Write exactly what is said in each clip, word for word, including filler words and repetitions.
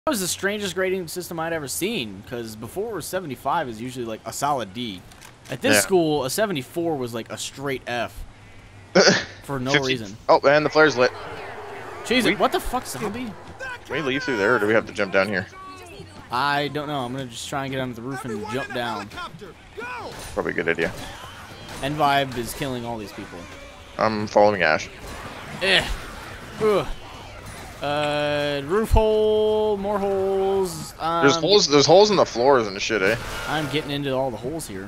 That was the strangest grading system I'd ever seen, because before seventy-five is usually like a solid D. At this yeah. school, a seventy-four was like a straight F. For no fifty reason. Oh, man, the flare's lit. Jesus, we, what the fuck, zombie? Can we leave through there, or do we have to jump down here? I don't know. I'm going to just try and get onto the roof and jump down. Probably a good idea. N-Vibe is killing all these people. I'm following Ash. Eh. Ugh. Uh, roof hole, more holes. Um, There's holes. There's holes in the floors and shit, eh? I'm getting into all the holes here.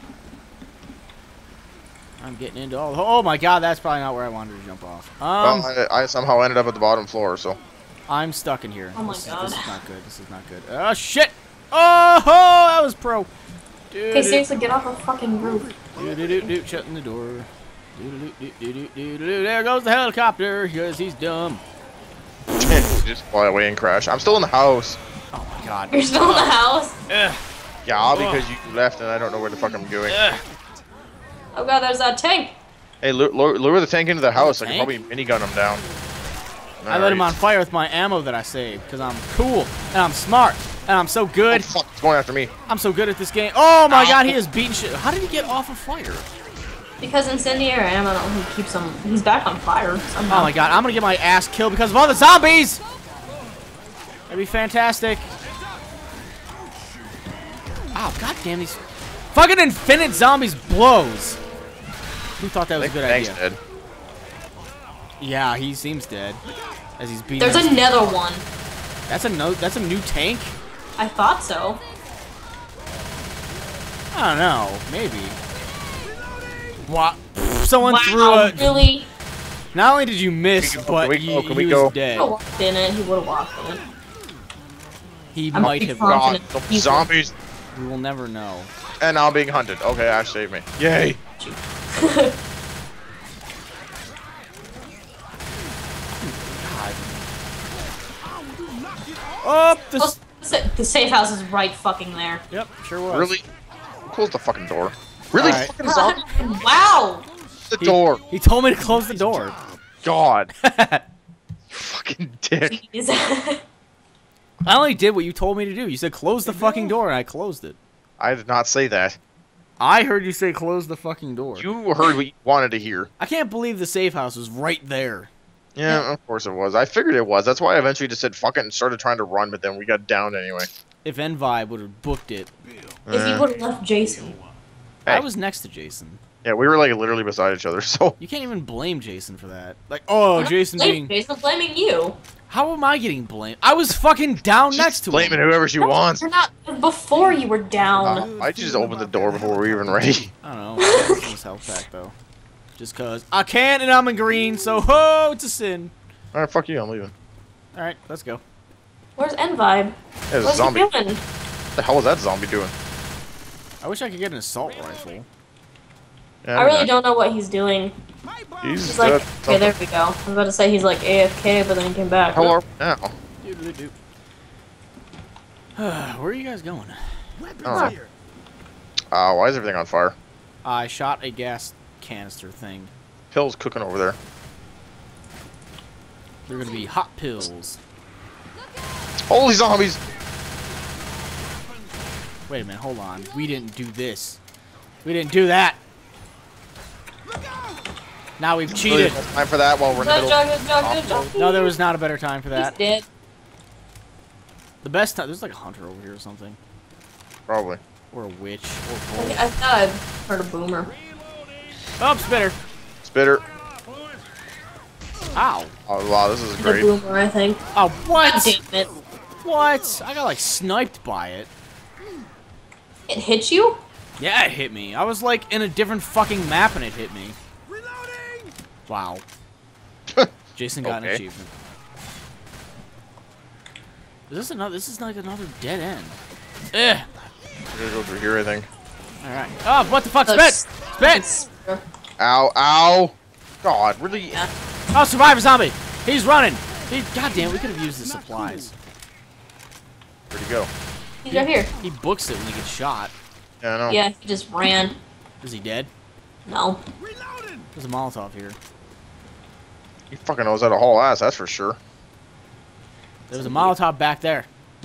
I'm getting into all the. Oh my god, that's probably not where I wanted to jump off. Um, well, I, I somehow ended up at the bottom floor, so. I'm stuck in here. Oh my this, god. Is, this is not good. This is not good. Oh shit! Oh, oh that was pro. Okay, seriously, get off the fucking roof. Do do do do, shutting the door. Do do do do do do do. There goes the helicopter, because he's dumb. Just fly away and crash. I'm still in the house. Oh my god. You're still in the house? Ugh. Yeah, because you left and I don't know where the fuck I'm going. Ugh. Oh god, there's that tank. Hey, lure, lure the tank into the house. I Tank? can probably minigun him down. I All let him right. on fire with my ammo that I saved, because I'm cool, and I'm smart, and I'm so good. Oh, fuck, it's going after me. I'm so good at this game. Oh my Ow. god, he is beating shit. How did he get off of fire? Because incendiary ammo, he keeps him. He's back on fire somehow. Oh my god, I'm gonna get my ass killed because of all the zombies! That'd be fantastic. Oh, god damn these fucking infinite zombies blows. Who thought that was a good Tank's idea? dead. Yeah, he seems dead. As he's beating. There's us. another one. That's a no. That's a new tank. I thought so. I don't know. Maybe. What? Someone Wow, threw a. really? Not only did you miss, Can we go? but Can we he, go? Can he we was go? He dead. would have walked in it. He would have walked in it. He I'm might pretty have. confident. God, the He's- zombies. We will never know. And now I'm being hunted. Okay, Ash saved me. Yay. God. Oh, this. Oh, sa- the safe house is right fucking there. Yep, sure was. Really? Close the fucking door. Really? Alright. Fucking zombie? Wow! The He- door. He told me to close the door. God. You fucking dick. Jeez. I only did what you told me to do. You said close the fucking door, and I closed it. I did not say that. I heard you say close the fucking door. You heard what you wanted to hear. I can't believe the safe house was right there. Yeah, of course it was. I figured it was. That's why I eventually just said fuck it and started trying to run, but then we got downed anyway. If N-Vibe would have booked it. If Eh. you would have left Jason. Hey. I was next to Jason. Yeah, we were like literally beside each other, so. You can't even blame Jason for that. Like, oh, I'm not Jason blaming being... Jason, I'm blaming you. How am I getting blamed? I was fucking down She's next to blaming him. whoever she No, wants. You're not. Before you were down. Uh, I just opened the door before we were even ready. I don't know. I got this health pack, though. Just cause I can and I'm in green, so ho, it's a sin. Alright, fuck you, I'm leaving. Alright, let's go. Where's N-Vibe? There's a What's zombie. he What doing? the hell was that zombie doing? I wish I could get an assault rifle. Yeah, I really I'm don't know what he's doing. not- He's, He's like, dead. okay, there we go. I was about to say he's like A F K, but then he came back. Hello now. Doodly-doo. Where are you guys going? Oh. Uh, why is everything on fire? I shot a gas canister thing. Pill's cooking over there. They're gonna be hot pills. Holy zombies! Wait a minute, hold on. We didn't do this. We didn't do that. Now we've Really, cheated. no time for that while we're in the Good middle. job, good job, good job. No, there was not a better time for He's that. dead. The best time. There's like a hunter over here or something. Probably. Or a witch. Or I, both. I thought I heard a boomer. Oh, spitter. Spitter. Ow. Oh wow, this is The great. boomer, I think. Oh, what? God damn it. What? I got like sniped by it. It hit you? Yeah, it hit me. I was like in a different fucking map and it hit me. Wow. Jason got an Okay. achievement. Is this another? This is like another dead end. Ugh. We're gonna go through here, I think. All right. Oh, what the fuck? The Spit! Spit! Ow, ow! God, really? Yeah. Oh, survivor zombie! He's running. He, God damn, we could have used the supplies. Where'd he go? He's right here. He books it when he gets shot. Yeah, I know. Yeah, he just ran. Is he dead? No. There's a Molotov here. He fucking knows how to haul ass, that's for sure. There was a Molotov back there.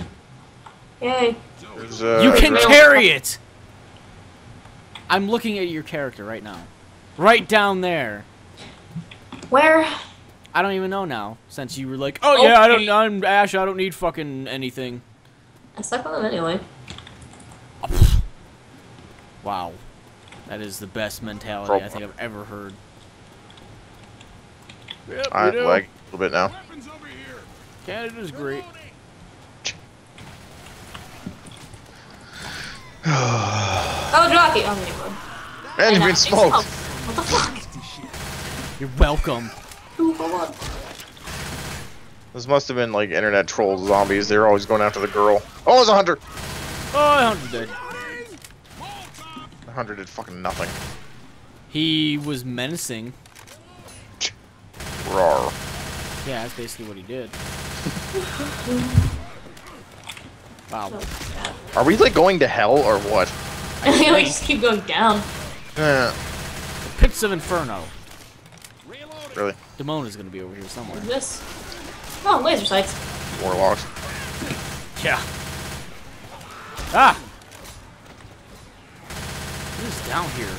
Yay. There's, uh, You can there's- carry it! I'm looking at your character right now. Right down there. Where? I don't even know now, since you were like, oh yeah, I don't, Okay. I'm Ash, I don't need fucking anything. I stuck on them anyway. Wow. That is the best mentality Pro- I think I've ever heard. Yep, I we do. like a little bit now. Canada's great. Oh, jockey! Oh, my God. And you've I been know. smoked. What the fuck? You're welcome. Ooh, hold on. This must have been like internet troll zombies. They're always going after the girl. Oh, it's a hunter. Oh, I hunted dead. The hunter did fucking nothing. He was menacing. Rawr. Yeah, that's basically what he did. Wow. Are we like going to hell or what? I think we just keep going down. Eh, Pits of Inferno. really? Damone is gonna be over here somewhere. What's this? Oh, laser sights. Warlocks. Yeah. Ah! What is down here?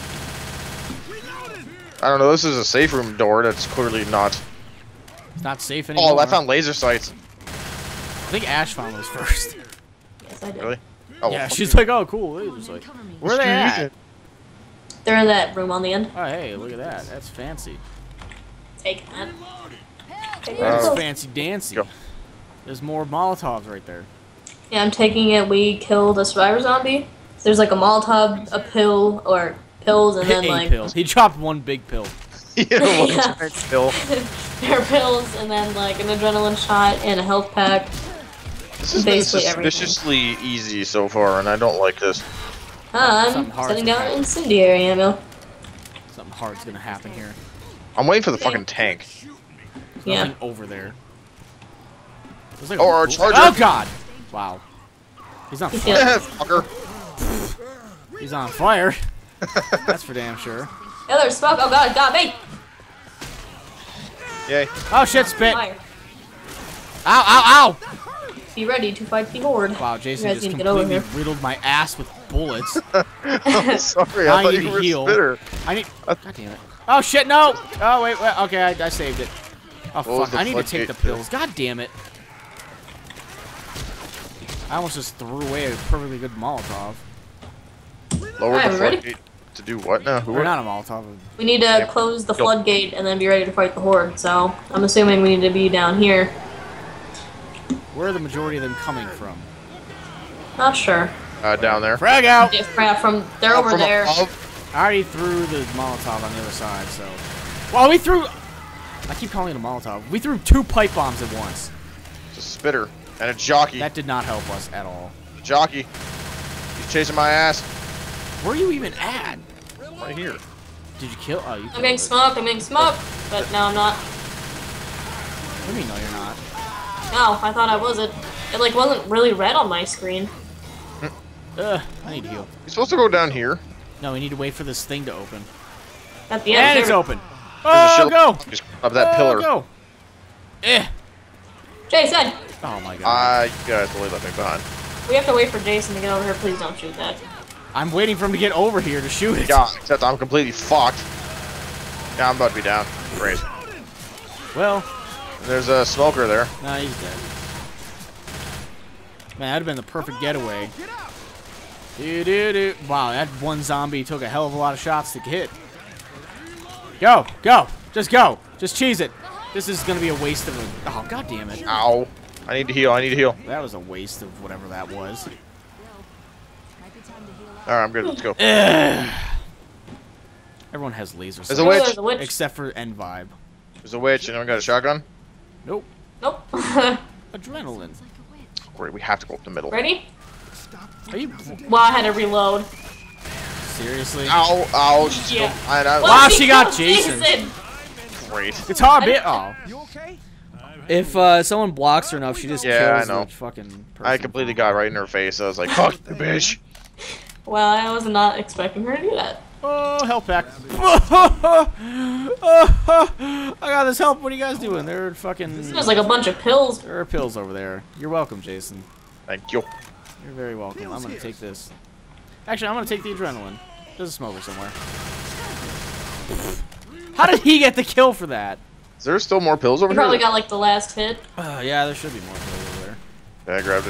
I don't know. This is a safe room door. That's clearly not. It's not safe anymore. Oh, I found laser sights. I think Ash found those first. Yes, I did. Really? Oh, Yeah, fuck she's you. like, oh, cool. It was like, where are they at? They're in that room on the end. Oh, hey, look at that. That's fancy. Take that. Take Uh, That's it. fancy dancy. Go. There's more Molotovs right there. Yeah, I'm taking it. We killed a survivor zombie. There's like a Molotov, a pill, or pills, and then A like pill. He dropped one big pill. He hit a one Yeah. giant pill. there are pills, and then like an adrenaline shot and a health pack. This has been Basically everything. suspiciously easy so far, and I don't like this. I'm Something hard setting to down happen. incendiary ammo. Something hard's gonna happen here. I'm waiting for the fucking tank. There's Yeah. nothing over there. There's like Oh, our a- charger. Oh god! Wow. He's on fire. Yeah. Fucker. He's on fire. That's for damn sure. Yeah, there's smoke. Oh god, got me. Yay. Oh shit, spit! Ow, Fire. ow, ow! Be ready to fight the horde. Wow, Jason You guys just need to get over completely here. riddled my ass with bullets. I'm sorry. I I thought need you to were heal. a spitter. I need. God damn it. Oh shit, no! Oh wait, wait. Okay, I, I saved it. Oh What was fuck! the I need to take floodgate the do? pills. God damn it! I almost just threw away a perfectly good Molotov. Lower Alright, the we ready? floodgate to do what now? Who Or are not a Molotov. We need to Yeah. close the Go. floodgate and then be ready to fight the horde. So I'm assuming we need to be down here. Where are the majority of them coming from? Not sure. uh, down there? Frag out! If crap from they're Oh, over from there. above? I already threw the Molotov on the other side, so. Well, we threw. I keep calling it a Molotov. We threw two pipe bombs at once. It's a spitter and a jockey. That did not help us at all. Jockey. He's chasing my ass. Where are you even at? Right here. Did you kill? Oh, you I'm killed getting it. smoked. I'm getting smoked. But no, I'm not. What do you mean, no, you're not? No, I thought I wasn't. It like wasn't really red on my screen. Ugh, I need to heal. You're supposed to go down here. No, we need to wait for this thing to open. At the end. And it's here- open. There's a Oh, shield go! Just up that Oh, pillar. go! Eh! Jason, Oh my god. Ah, you guys really left me behind. we have to wait for Jason to get over here. Please don't shoot that. I'm waiting for him to get over here to shoot it. Yeah, except I'm completely fucked. Yeah, I'm about to be down. Great. Well, There's a smoker there. nah, he's dead. Man, that'd have been the perfect getaway. Do do do. Wow, that one zombie took a hell of a lot of shots to hit. Go, go, just go, just cheese it. This is gonna be a waste of a. Oh god damn it! Ow. I need to heal. I need to heal. That was a waste of whatever that was. Alright, I'm good. Let's go. Ugh. Everyone has laser There's sights a Oh, witch. there's a witch. except for End Vibe. There's a witch. Anyone got a shotgun? Nope. Nope. Adrenaline. Great. We have to go up the middle. Ready? Are you Well, I had to reload. seriously? Ow. Ow. She's Yeah. still- I, I, Wow, Well, she got killed Jason. Great. Guitar bit. Oh. You okay? If uh, someone blocks her enough, she just Yeah, I kills know. the fucking person. I completely got right in her face. I was like, fuck you, bitch. Well, I was not expecting her to do that. Oh, health pack. I got this help. What are you guys doing? There are fucking. There's like a bunch of pills. There are pills over there. You're welcome, Jason. Thank you. You're very welcome. I'm gonna take this. Actually, I'm gonna take the adrenaline. There's a smoker somewhere. How did he get the kill for that? Is there still more pills over You here? probably got like the last hit. Uh, yeah, there should be more kills over there. Yeah, I grabbed it.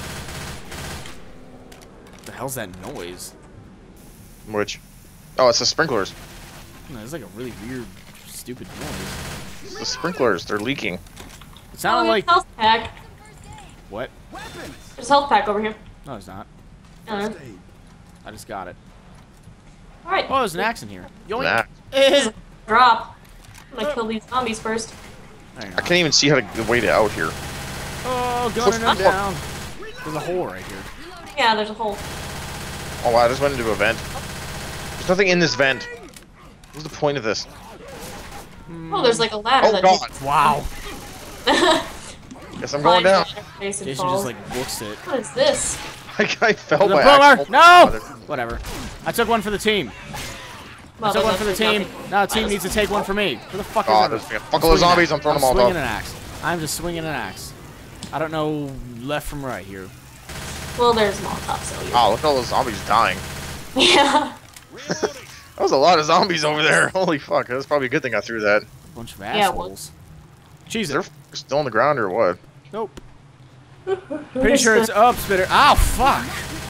What the hell's that noise? Which? Oh, it's the sprinklers. No, it's like a really weird, stupid noise. It's the sprinklers. They're leaking. It Oh, sounded there's like... a health pack. What? There's a health pack over here. No, it's not. Uh, I just got it. Alright. Oh, there's an axe in here. Yoink. Nah. Eh. Drop. I'm gonna kill these zombies first. There you I go. can't even see how to wait out here. Oh, gunning him Push- down. There's a hole right here. Yeah, there's a hole. Oh wow, I just went into a vent. There's nothing in this vent. What's the point of this? Oh, there's like a ladder Oh that god. Wow. Guess I'm going down. Jason just like books it. What is this? Like I fell The by boomer! accident. No! Whatever. I took one for the team. Well, I took then one for the that's team. nothing. Now the team I needs to just- take one for me. Where the fuck is Oh, it? there's a fuck of zombies. I'm throwing them all swinging down. an axe. I'm just swinging an axe. I don't know left from right here. Well, there's Molotov, so you. Oh, look at all those zombies dying. Yeah. That was a lot of zombies over there. Holy fuck. That's probably a good thing I threw that. Bunch of Yeah, assholes. Cheese Is there it. still on the ground or what? Nope. Pretty sure it's up, Spitter. Ow, fuck.